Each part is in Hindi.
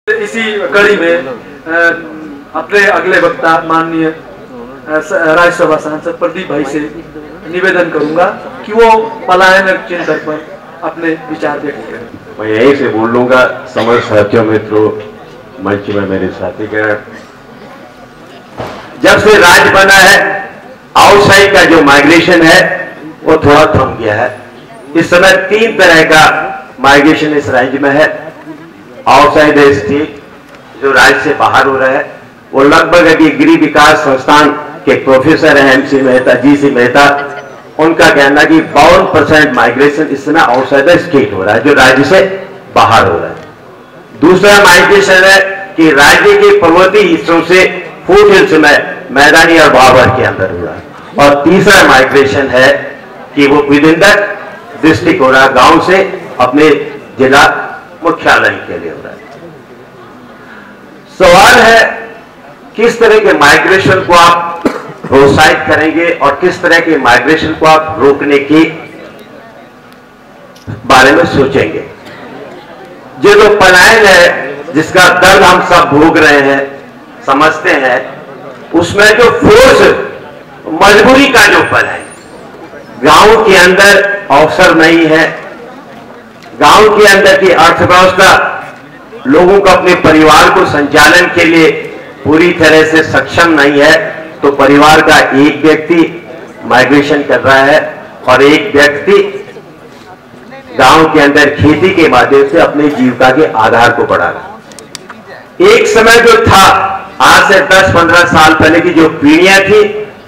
इसी कड़ी में अपने अगले वक्ता माननीय राज्यसभा सांसद प्रदीप भाई से निवेदन करूंगा कि वो पलायन चिंतन पर अपने विचार व्यक्त करें। मैं यहीं से बोल लूंगा। समस्त साथियों मित्रों, मंच में मेरे साथी कह, जब से राज्य बना है आउटसाइड का जो माइग्रेशन है वो थोड़ा थम गया है। इस समय 3 तरह का माइग्रेशन इस राज्य में है। आउटसाइड स्टेट, जो राज्य से बाहर हो रहा है, वो लगभग अभी गृह विकास संस्थान के प्रोफेसर हैं MC मेहता, GC मेहता, उनका कहना कि 52% माइग्रेशन इस समय आउटसाइड स्टेट हो रहा है, जो राज्य से बाहर हो रहा है। दूसरा माइग्रेशन है कि राज्य के पर्वतीय हिस्सों से फूट हिल्स में मैदानी और भावर के अंदर हो रहा है। और तीसरा माइग्रेशन है कि वो विद इन द डिस्ट्रिक्ट हो रहा है, गांव से अपने जिला मुख्यालय के लिए हो रहा है। सवाल है किस तरह के माइग्रेशन को आप प्रोत्साहित करेंगे और किस तरह के माइग्रेशन को आप रोकने के बारे में सोचेंगे। जो पलायन है जिसका दर्द हम सब भोग रहे हैं, समझते हैं, उसमें जो फोर्स मजबूरी का जो पल है, गांव के अंदर अवसर नहीं है, गांव के अंदर की अर्थव्यवस्था लोगों को अपने परिवार को संचालन के लिए पूरी तरह से सक्षम नहीं है, तो परिवार का एक व्यक्ति माइग्रेशन कर रहा है और एक व्यक्ति गांव के अंदर खेती के माध्यम से अपनी जीविका के आधार को बढ़ा रहा है। एक समय जो था, आज से 10-15 साल पहले की जो पीढ़ियां थी,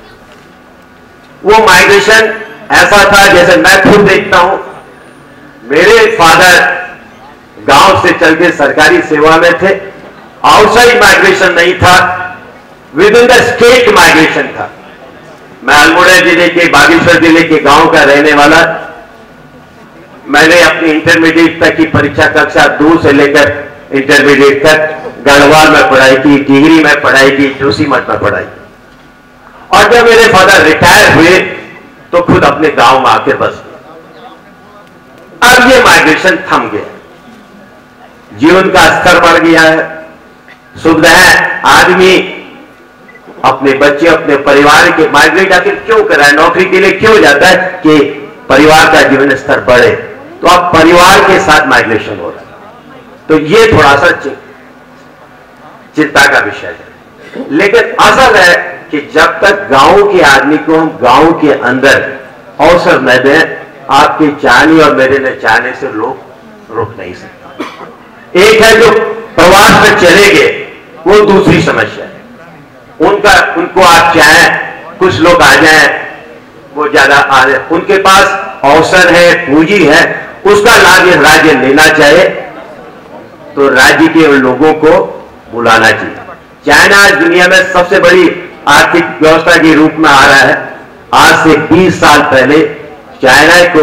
वो माइग्रेशन ऐसा था जैसे मैं खुद देखता हूं। मेरे फादर गांव से चल के सरकारी सेवा में थे। आउटसाइड माइग्रेशन नहीं था, within the state migration था। मैं अल्मोड़ा जिले के, बागेश्वर जिले के गांव का रहने वाला। मैंने अपनी इंटरमीडिएट तक की परीक्षा कक्षा 2 से लेकर इंटरमीडिएट तक गढ़वाल में पढ़ाई की, टिहरी में पढ़ाई की, जोशीमठ में पढ़ाई की। और जब मेरे फादर रिटायर हुए तो खुद अपने गांव में आके बस गए। अब ये माइग्रेशन थम गया, जीवन का स्तर बढ़ गया है, सुविधाएं, आदमी अपने बच्चे, अपने परिवार के माइग्रेट आखिर क्यों कराए, नौकरी के लिए क्यों जाता है कि परिवार का जीवन स्तर बढ़े। तो अब परिवार के साथ माइग्रेशन हो रहा है, तो ये थोड़ा सा चिंता का विषय है। लेकिन असल है कि जब तक गांव के आदमी को हम गांव के अंदर अवसर न दें, आपके चाहने और मेरे न चाहने से लोग रुक नहीं सकते। एक है जो प्रवास में चले गए, वो दूसरी समस्या है। उनको आप चाहें कुछ लोग आ जाएं, वो ज्यादा आ जाए, उनके पास अवसर है, पूंजी है, उसका लाभ ये राज्य लेना चाहे तो राज्य के लोगों को बुलाना चाहिए। चाइना आज दुनिया में सबसे बड़ी आर्थिक व्यवस्था के रूप में आ रहा है। आज से 20 साल पहले चाइना को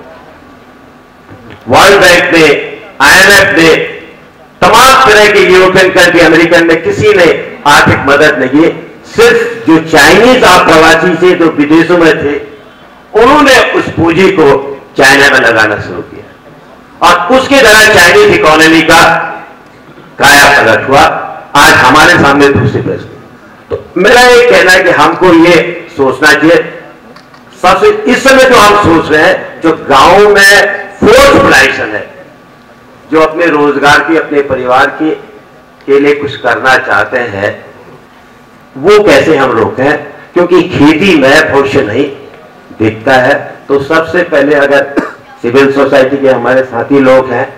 वर्ल्ड बैंक ने, IMF ने, तमाम तरह के यूरोपियन कंट्री, अमेरिकन ने, किसी ने आर्थिक मदद नहीं की। सिर्फ जो चाइनीज प्रवासी थे, जो विदेशों में थे, उन्होंने उस पूंजी को चाइना में लगाना शुरू किया और उसके द्वारा चाइनीज इकोनॉमी का काया पलट हुआ। आज हमारे सामने दूसरी परिस्थिति। तो मेरा ये कहना है कि हमको ये सोचना चाहिए, सबसे इस समय जो हम सोच रहे हैं, जो गांव में फोर्स माइग्रेशन है, जो अपने रोजगार की, अपने परिवार के लिए कुछ करना चाहते हैं, वो कैसे हम रोकें, क्योंकि खेती में भविष्य नहीं दिखता है। तो सबसे पहले अगर सिविल सोसाइटी के हमारे साथी लोग हैं,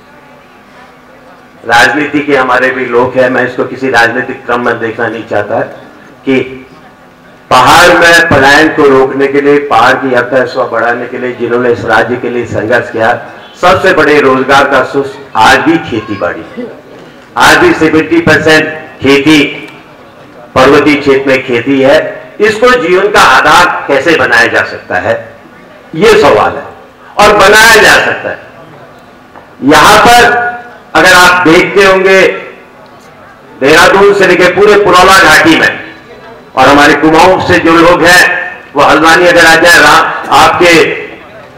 राजनीति के हमारे भी लोग हैं, मैं इसको किसी राजनीतिक क्रम में देखना नहीं चाहता कि पहाड़ में पलायन को रोकने के लिए, पहाड़ की अर्थव्यवस्था बढ़ाने के लिए जिन्होंने इस राज्य के लिए संघर्ष किया, सबसे बड़े रोजगार का सोर्स आज भी खेती बाड़ी है। आज भी 70% खेती पर्वतीय क्षेत्र में खेती है। इसको जीवन का आधार कैसे बनाया जा सकता है, यह सवाल है और बनाया जा सकता है। यहां पर अगर आप देखते होंगे, देहरादून से लेकर पूरे पुरौला घाटी में, और हमारे कुमाऊं से जो लोग हैं वो हल्द्वानी अगर आ जाए, आपके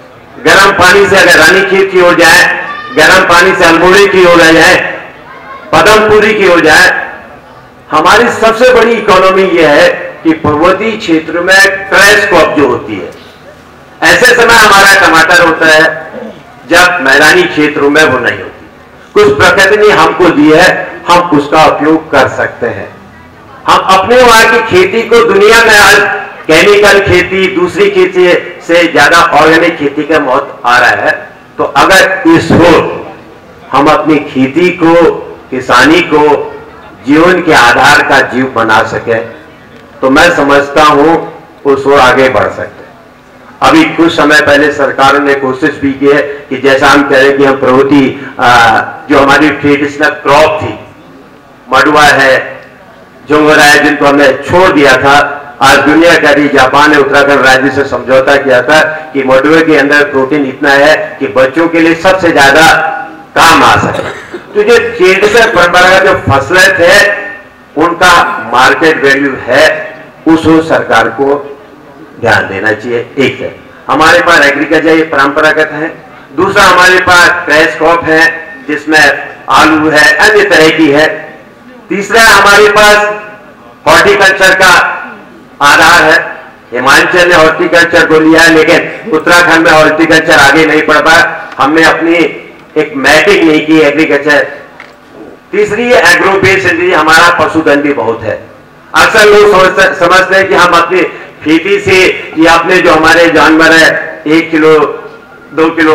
गर्म पानी से अगर रानीखेत की ओर जाए, गर्म पानी से अल्मोड़े की ओर आ जाए, पदमपुरी की हो जाए, हमारी सबसे बड़ी इकोनॉमी यह है कि पर्वतीय क्षेत्र में क्रैश क्रॉप जो होती है, ऐसे समय हमारा टमाटर होता है जब मैदानी क्षेत्रों में वो नहीं होती। कुछ प्रकृति ने हमको दी है, हम उसका उपयोग कर सकते हैं। हम अपने वहां की खेती को, दुनिया में आज केमिकल खेती, दूसरी खेती से ज्यादा ऑर्गेनिक खेती का महत्व आ रहा है। तो अगर इस ओर हम अपनी खेती को, किसानी को जीवन के आधार का जीव बना सके, तो मैं समझता हूं उस ओर आगे बढ़ सकते हैं। अभी कुछ समय पहले सरकार ने कोशिश भी की है कि जैसा हम कह रहे हैं कि हम प्रवृत्ति, जो हमारी ट्रेडिशनल क्रॉप थी, मडुआ है, झुंगरा है, जिनको हमने छोड़ दिया था, आज दुनिया कह रही, जापान ने उत्तराखंड राज्य से समझौता किया था कि मडुए के अंदर प्रोटीन इतना है कि बच्चों के लिए सबसे ज्यादा काम आ सके। तो जो ट्रेडिशनल परंपरागत जो फसलें थे उनका मार्केट वैल्यू है, उस सरकार को ध्यान देना चाहिए। एक है हमारे पास एग्रीकल्चर ये परंपरागत है, दूसरा हमारे पास क्रैश क्रॉप है जिसमें आलू है, अन्य तरह की है, तीसरा हमारे पास हॉर्टिकल्चर का आधार है। हिमाचल ने हॉर्टिकल्चर को लिया है, लेकिन उत्तराखंड में हॉर्टिकल्चर आगे नहीं बढ़ पाया, हमने अपनी एक मैपिंग नहीं की एग्रीकल्चर। तीसरी है एग्रो बेस्ड इंडस्ट्री, हमारा पशुधन भी बहुत है। अक्सर लोग समझते हैं कि हम अपनी खेती से या अपने जो हमारे जानवर है 1 किलो 2 किलो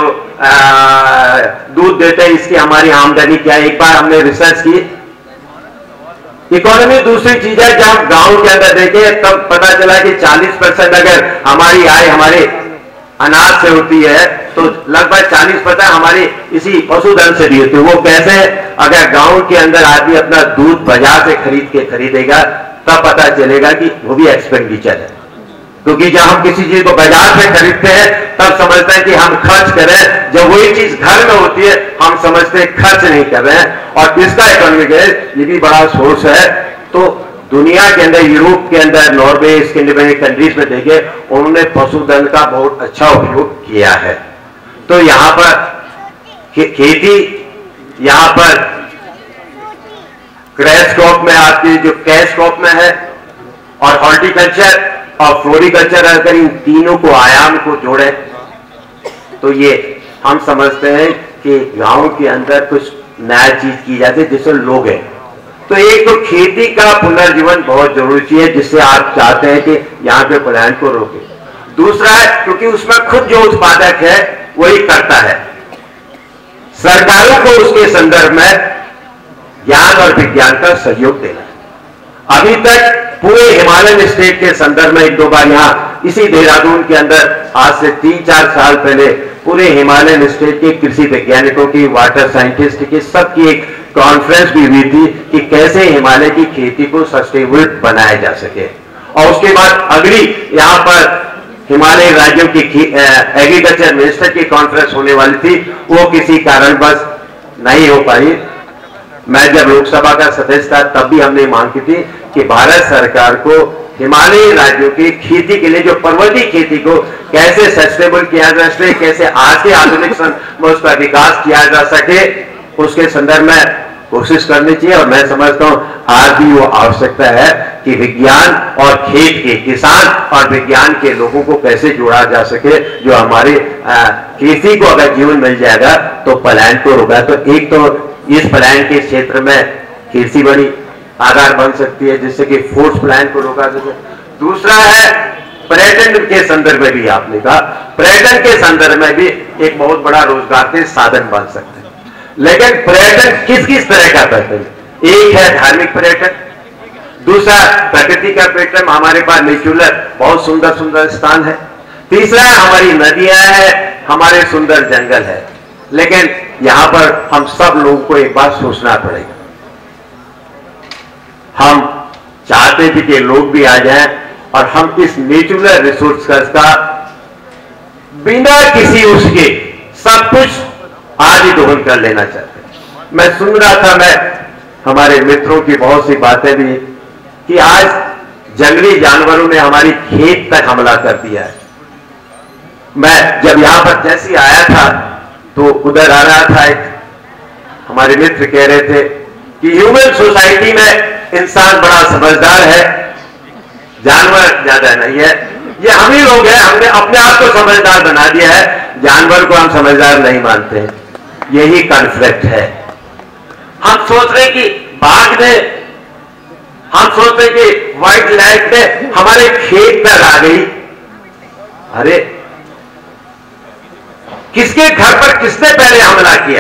दूध देते हैं, इसकी हमारी आमदनी क्या है। एक बार हमने रिसर्च की, इकोनॉमी दूसरी चीज है। जब हम गांव के अंदर देखें तब पता चला कि 40% अगर हमारी आय हमारे अनाज से होती है तो लगभग 40% हमारी इसी पशुधन से भी होती है। वो कैसे? अगर गांव के अंदर आदमी अपना दूध बाजार से खरीदेगा तब पता चलेगा कि वो भी एक्सपेंडिचर है। क्योंकि जब हम किसी चीज को बाजार से खरीदते हैं तब समझते हैं कि हम खर्च कर रहे हैं, जब वही चीज घर में होती है हम समझते हैं खर्च नहीं कर रहे हैं। और इसका इकोनॉमिक है, ये भी बड़ा सोर्स है। तो दुनिया के अंदर, यूरोप के अंदर, नॉर्वे, स्कैंडिनेवियन कंट्रीज में देखे, उन्होंने पशुधन का बहुत अच्छा उपयोग किया है। तो यहां पर खेती, यहां पर क्रैश क्रॉप में आपकी जो कैश क्रॉप में है, और हॉर्टिकल्चर और फ्लोरिकल्चर, अगर इन तीनों को आयाम को जोड़े तो ये हम समझते हैं कि गांव के अंदर कुछ नया चीज की जाती है जिससे लोग हैं। तो एक तो खेती का पुनर्जीवन बहुत जरूरी है, जिससे आप चाहते हैं कि यहाँ पे पलायन को रोके। दूसरा है क्योंकि उसमें खुद जो उत्पादक है वही करता है, सरकारों को उसके संदर्भ में ज्ञान और विज्ञान का सहयोग देना। अभी तक पूरे हिमालयन स्टेट के संदर्भ में 1-2 बार यहाँ इसी देहरादून के अंदर आज से 3-4 साल पहले पूरे हिमालयन स्टेट के कृषि वैज्ञानिकों की, वाटर साइंटिस्ट की, सबकी एक कॉन्फ्रेंस भी हुई थी कि कैसे हिमालय की खेती को सस्टेनेबल बनाया जा सके। और उसके बाद अगली यहाँ पर हिमालय राज्यों की एग्रीकल्चर मिनिस्टर की कॉन्फ्रेंस होने वाली थी, वो किसी कारणवश नहीं हो पाई। मैं जब लोकसभा का सदस्य था तब भी हमने मांग की थी कि भारत सरकार को हिमालयी राज्यों की खेती के लिए, जो पर्वतीय खेती को कैसे सस्टेनेबल किया जा सके, कैसे आज के आधुनिक में उसका विकास किया जा सके, उसके संदर्भ में कोशिश करनी चाहिए। और मैं समझता हूं आज भी वो आवश्यकता है कि विज्ञान और खेत के किसान और विज्ञान के लोगों को कैसे जोड़ा जा सके। जो हमारे कृषि को अगर जीवन मिल जाएगा तो पलायन को रोका। तो एक तो इस पलायन के क्षेत्र में कृषि बड़ी आधार बन सकती है जिससे कि फोर्स पलायन को रोका जा सके। दूसरा है पर्यटन के संदर्भ में भी, आपने कहा पर्यटन के संदर्भ में भी एक बहुत बड़ा रोजगार के साधन बन सकते हैं। लेकिन पर्यटन किस किस तरह का पर्यटन? एक है धार्मिक पर्यटन, दूसरा प्रकृति का पर्यटन, हमारे पास नेचुरल बहुत सुंदर सुंदर स्थान है, तीसरा हमारी नदियां हैं, हमारे सुंदर जंगल है। लेकिन यहां पर हम सब लोगों को एक बात सोचना पड़ेगा, हम चाहते थे कि लोग भी आ जाएं और हम इस नेचुरल रिसोर्स का बिना किसी उसके सब कुछ आज ही दोहन कर लेना चाहते हैं। मैं सुन रहा था, मैं हमारे मित्रों की बहुत सी बातें भी कि आज जंगली जानवरों ने हमारी खेत तक हमला कर दिया है। मैं जब यहां पर जैसे आया था तो उधर आ रहा था, एक हमारे मित्र कह रहे थे कि ह्यूमन सोसाइटी में इंसान बड़ा समझदार है, जानवर ज्यादा नहीं है। ये हम ही लोग हैं, हमने अपने आप को समझदार बना दिया है, जानवर को हम समझदार नहीं मानते हैं। यही कॉन्फ्लिक्ट है। हम सोच रहे कि बाघ ने, हम सोच रहे कि वाइल्ड लाइफ ने हमारे खेत तक आ गई। अरे किसके घर पर किसने पहले हमला किया?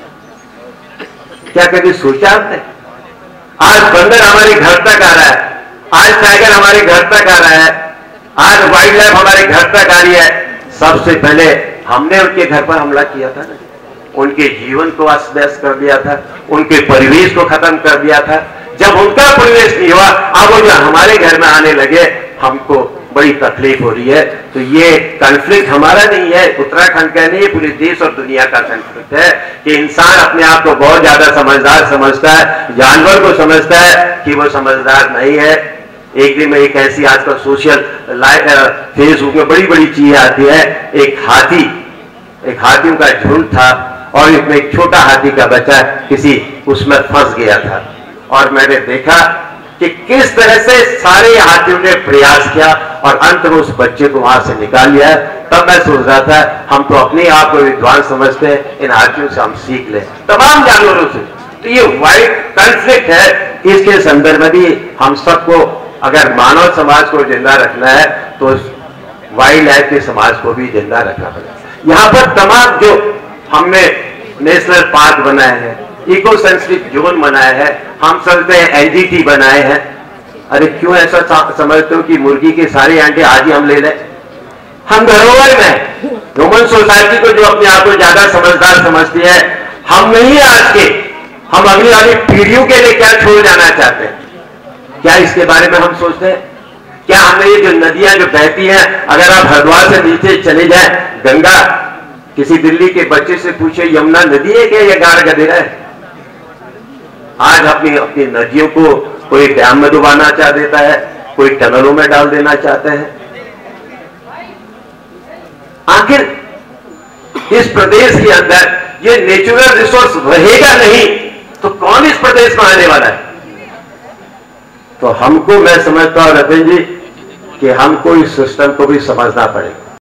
क्या कभी सोचा आपने? आज बंदर हमारे घर तक आ रहा है, आज टाइगर हमारे घर तक आ रहा है, आज वाइल्ड लाइफ हमारे घर तक आ रही है। सबसे पहले हमने उनके घर पर हमला किया था ना, उनके जीवन को अस्त व्यस्त कर दिया था, उनके परिवेश को खत्म कर दिया था। जब उनका परिवेश नहीं हुआ, अब वो जो हमारे घर में आने लगे, हमको बड़ी तकलीफ हो रही है। तो ये कॉन्फ्लिक्ट हमारा नहीं है, उत्तराखंड का नहीं है, पूरे देश और दुनिया का कॉन्फ्लिक्ट है कि इंसान अपने आप को बहुत ज्यादा समझदार समझता है, जानवर को समझता है कि वो समझदार नहीं है। एक दिन में एक ऐसी आजकल सोशल फेसबुक में बड़ी बड़ी चीजें आती है। एक हाथियों का झुंड था और इसमें एक छोटा हाथी का बच्चा किसी उसमें फंस गया था, और मैंने देखा कि किस तरह से सारे हाथियों ने प्रयास किया और अंत में उस बच्चे को वहां से निकाल लिया। तब मैं सोच रहा था, हम तो अपने आप को विद्वान समझते हैं, इन हाथियों से हम सीख लें, तमाम जानवरों से। तो ये वाइल्ड कॉन्फ्लिक्ट है, इसके संदर्भ में भी हम सबको, अगर मानव समाज को जिंदा रखना है तो वाइल्ड लाइफ के समाज को भी जिंदा रखना पड़ेगा। यहाँ पर तमाम जो हमने नेशनल पार्क बनाए हैं, इको सेंसिटिव जोन बनाए हैं, हम चलते हैं एनजीटी बनाए हैं। अरे क्यों ऐसा समझते हो कि मुर्गी के सारे अंडे आज ही हम ले लें? हम धरोहर में ह्यूमन सोसाइटी को जो अपने आप को ज्यादा समझदार समझती है, हम नहीं आज के, हम अगली वाली पीढ़ियों के लिए क्या छोड़ जाना चाहते हैं? क्या इसके बारे में हम सोचते हैं? क्या हमें ये जो नदियां जो बहती हैं, अगर आप हरिद्वार से नीचे चले जाएं, गंगा, किसी दिल्ली के बच्चे से पूछे यमुना नदी है क्या, ये गाड़ गधेरा है? आज अपनी अपनी नदियों को कोई डैम में डुबाना चाह देता है, कोई टनलों में डाल देना चाहते हैं। आखिर इस प्रदेश के अंदर ये नेचुरल रिसोर्स रहेगा नहीं तो कौन इस प्रदेश में आने वाला है? तो हमको, मैं समझता हूं रतन जी, कि हमको इस सिस्टम को भी समझना पड़ेगा।